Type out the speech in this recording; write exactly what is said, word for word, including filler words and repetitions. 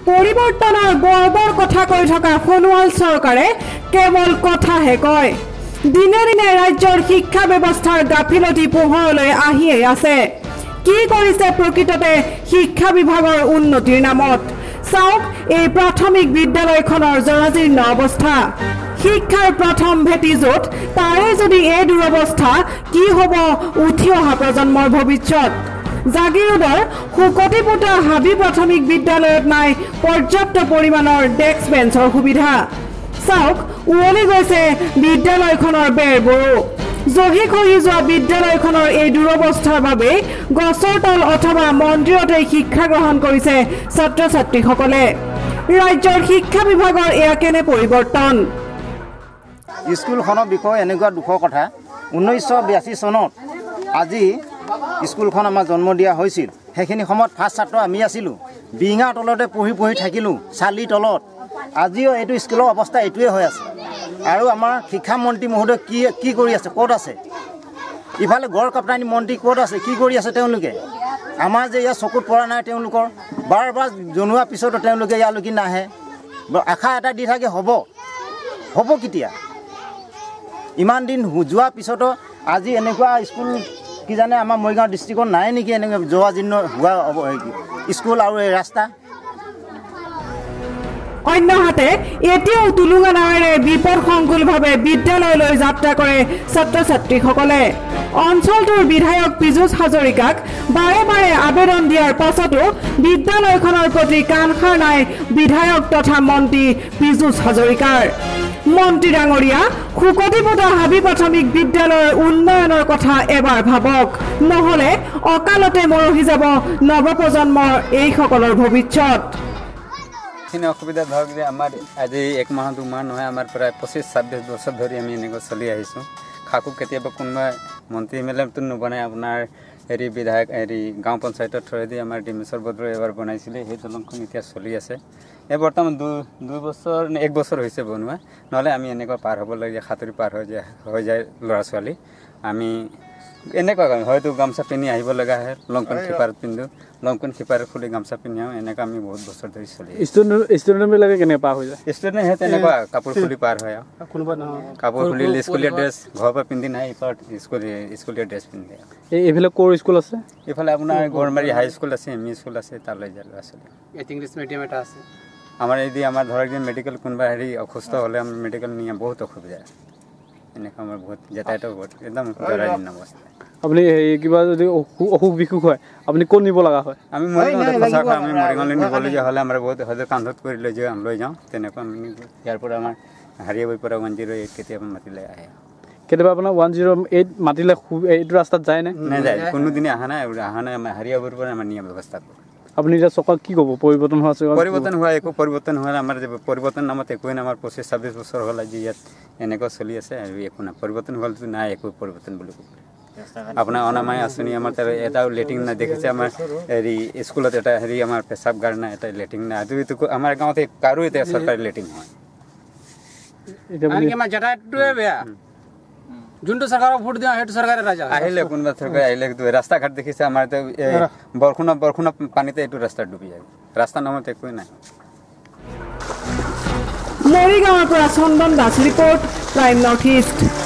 পৰিৱৰ্তনৰ গৰ্বৰ কথা কৈ থকা সোণোৱাল চৰকাৰে কেৱল কথাহে কয়। দিনে দিনে ৰাজ্যৰ শিক্ষা ব্যৱস্থাৰ গাফিলতি পোহৰলৈ আহিয়ে আছে। কি কৰিছে প্ৰকৃততে শিক্ষা বিভাগৰ উন্নতিৰ নামত? চাওক এই প্ৰাথমিক বিদ্যালয়খনৰ জৰাজীৰ্ণ অৱস্থা। শিক্ষাৰ প্ৰথম ভেটি য'ত তাৰে যদি এই দুৰৱস্থা, কি হ'ব উঠি অহা প্ৰজন্মৰ ভৱিষ্যত? জাগিৰোডৰ শুকতিপুতা হাবি প্ৰাথমিক বিদ্যালয়ত নাই পৰ্যাপ্ত পৰিমাণৰ ডেস্ক বেঞ্চৰ সুবিধা। চাওক উৱলি গৈছে বিদ্যালয়খনৰ বেৰবোৰো। জহি খহি যোৱা বিদ্যালয়খনৰ এই দুৰৱস্থাৰ বাবে গছৰ তল অথবা মন্দিৰতে শিক্ষা গ্ৰহণ কৰিছে ছাত্ৰ ছাত্ৰীসকলে। ৰাজ্যৰ শিক্ষা বিভাগৰ এয়া কেনে পৰিৱৰ্তন? স্কুলখনৰ বিষয়ে এনেকুৱা দুখৰ কথা, ঊনৈছশ বিৰাশী চনত আজি স্কুলখন আমাৰ জন্ম দিয়া হৈছিল। সেইখিনি সময়ত ফাৰ্ষ্ট ছাত্ৰ আমি আছিলোঁ। বিঙাৰ তলতে পঢ়ি পঢ়ি থাকিলোঁ, চালিৰ তলত। আজিও এইটো স্কুলৰ অৱস্থা এইটোৱে হৈ আছে। আৰু আমাৰ শিক্ষামন্ত্ৰী মহোদয় কি কি কৰি আছে, ক'ত আছে? ইফালে গড় কাপ্তানী মন্ত্ৰী ক'ত আছে, কি কৰি আছে তেওঁলোকে? আমাৰ যে ইয়াৰ চকুত পৰা নাই তেওঁলোকৰ, বাৰ বাৰ জনোৱাৰ পিছতো তেওঁলোকে ইয়ালৈকে নাহে। আশা এটা দি থাকে হ'ব হ'ব কেতিয়া? ইমান দিন যোৱাৰ পিছতো আজি এনেকুৱা স্কুল কি জানে আমাৰ মৰিগাঁও ডিষ্ট্ৰিক্টত নাই নেকি এনেকৈ জৰাজীৰ্ণ হোৱা স্কুল আৰু এই ৰাস্তা? অন্যহাতে এতিয়াও টুলুঙা নাৱেৰে বিপদসংকুলভাৱে বিদ্যালয়লৈ যাত্ৰা কৰে ছাত্ৰ ছাত্ৰীসকলে। অঞ্চলটোৰ বিধায়ক পীযুষ হাজৰিকাক বাৰে বাৰে আবেদন দিয়াৰ পাছতো বিদ্যালয়খনৰ প্ৰতি কাণসাৰ নাই বিধায়ক তথা মন্ত্ৰী পীযুষ হাজৰিকাৰ। মন্ত্ৰী ডাঙৰীয়া, শুকতিপুতা হাবি প্ৰাথমিক বিদ্যালয়ৰ উন্নয়নৰ কথা এবাৰ ভাবক, নহ'লে অকালতে মৰহি যাব নৱপ্ৰজন্মৰ এইসকলৰ ভৱিষ্যত। এইখিনি অসুবিধা ধৰক যে আমাৰ আজি এক মাহ দুমাহ নহয়, আমাৰ প্ৰায় পঁচিছ ছাব্বিছ বছৰ ধৰি আমি এনেকৈ চলি আহিছোঁ। খাকো কেতিয়াবা কোনোবা মন্ত্ৰী এম এল এটো নবনাই, আপোনাৰ হেৰি বিধায়ক হেৰি গাঁও পঞ্চায়তৰ থ্ৰুৱেদি আমাৰ ডিমেশ্বৰ বৰদলৈ এবাৰ বনাইছিলে। সেই দলংখন এতিয়া চলি আছে। এই বৰ্তমান দুই দুই বছৰ নে এক বছৰ হৈছে বনোৱা, নহ'লে আমি এনেকুৱা পাৰ হ'ব লাগে, সাঁতুৰি পাৰ হৈ যায় হৈ যায় ল'ৰা ছোৱালী। আমি এনেকুৱা হয়তো গামোচা পিন্ধি আহিব লগা হয়, লংপেণ্ট খিপাৰত পিন্ধোঁ, লংপেণ্ট খিপাৰত খুলি গামোচা পিন্ধি আহোঁ। এনেকুৱা আমি বহুত বছৰ ধৰি চলি ষ্টুডেণ্টবিলাকে কেনেকৈ পাৰ হৈ যায়? ষ্টুডেণ্ট সেই তেনেকুৱা কাপোৰ খুলি পাৰ হয় আৰু কোনোবা নহয় কাপোৰ খুলি স্কুলীয়া ড্ৰেছ ঘৰৰ পৰা পিন্ধি নাহে, ইফালে স্কুলীয়া স্কুলীয়া ড্ৰেছ পিন্ধে। এই এইফালে ক'ৰ স্কুল আছে? এইফালে আপোনাৰ গড়মাৰী হাই স্কুল আছে, এম ই স্কুল আছে, তালৈ যায় ল'ৰা ছোৱালী। ইংলিছ মিডিয়াম এটা আছে আমাৰ। এই আমাৰ ধৰক যে মেডিকেল কোনোবা হেৰি অসুস্থ হ'লে আমাৰ মেডিকেল নিয়া বহুত অসুবিধা। এনেকুৱা আমাৰ বহুত যাতায়াতৰ বহুত একদম জৰাজীৰ্ণ অৱস্থা। আপুনি কিবা যদি অসুখ বিসুখ হয় আপুনি ক'ত নিব লগা হয়? আমি মৰিগাঁৱত সঁচাকৈ আমি মৰিগাঁৱলৈ নিবলগীয়া হ'লে আমাৰ বহুত হয়তো কান্ধত কৰি লৈ যাওঁ লৈ যাওঁ তেনেকুৱা। আমি ইয়াৰ পৰা আমাৰ হাৰিয়াবৈৰ পৰা ওৱান জিৰ' এইট কেতিয়াবা মাতিলে আহে। কেতিয়াবা আপোনাৰ ওৱান জিৰ' এইট মাতিলে এইটো ৰাস্তাত যায়নে? নাযায়, কোনোদিনে অহা নাই অহা নাই আমাৰ হাৰিয়াবৈৰ পৰা আমাৰ নিয়া ব্যৱস্থা কৰোঁ। আপুনি এতিয়া চৰকাৰ কি ক'ব? পৰিৱৰ্তন হোৱা পৰিৱৰ্তন হোৱা একো পৰিৱৰ্তন হোৱা আমাৰ পৰিৱৰ্তন নামত একোৱে নাই। আমাৰ পঁচিছ ছাব্বিছ বছৰ হ'ল আজি ইয়াত এনেকুৱা চলি আছে আৰু একো নাই। পৰিৱৰ্তন হ'লেতো নাই একো পৰিৱৰ্তন বুলি ক'ব। আপোনাৰ অনামাই আঁচনি আমাৰ তাৰ এটাও লেট্ৰিন নাই দেখিছে। আমাৰ হেৰি স্কুলত এটা হেৰি আমাৰ পেচাবগাৰ নাই, এটা লেট্ৰিন নাই। আজি আমাৰ গাঁৱত কাৰো এতিয়া চৰকাৰী লেট্ৰিন হয়। আমাৰ যাতায়াতটোৱে বেয়া। যোনটো চৰকাৰক ভোট দিওঁ সেইটো চৰকাৰে ৰাজা আহিলে কোনোবা চৰকাৰ আহিলে ৰাস্তা ঘাট দেখিছে আমাৰ বৰষুণৰ বৰষুণৰ পানীতে এইটো ৰাস্তা ডুবি যায়। ৰাস্তা নামত একোৱে নাই। মৰিগাঁৱৰ পৰা Chandan Das report, Prime North east.